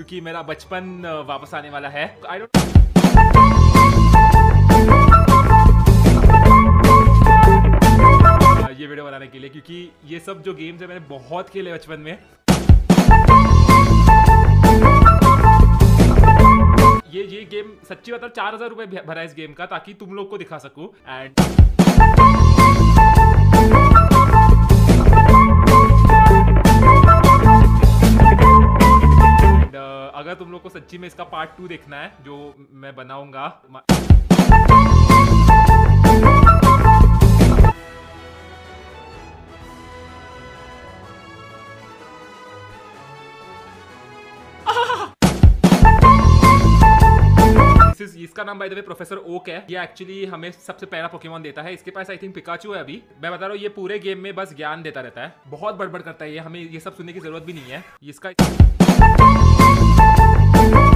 क्योंकि मेरा बचपन वापस आने वाला है। आई डोंट ये वीडियो बनाने के लिए, क्योंकि ये सब जो गेम्स है मैंने बहुत खेले बचपन में। ये गेम सच्ची बता 4000 रुपए भरा इस गेम का, ताकि तुम लोग को दिखा सकूं। एंड अगर तुम लोग को सच्ची में इसका पार्ट 2 देखना है जो मैं बनाऊंगा, इसका नाम by the way professor Oak है। ये एक्चुअली हमें सबसे पहला पोकेमॉन देता है। इसके पास आई थिंक पिकाचू है अभी। मैं बता रहा हूँ ये पूरे गेम में बस ज्ञान देता रहता है, बहुत बड़बड़ करता है ये, हमें ये सब सुनने की जरूरत भी नहीं है इसका।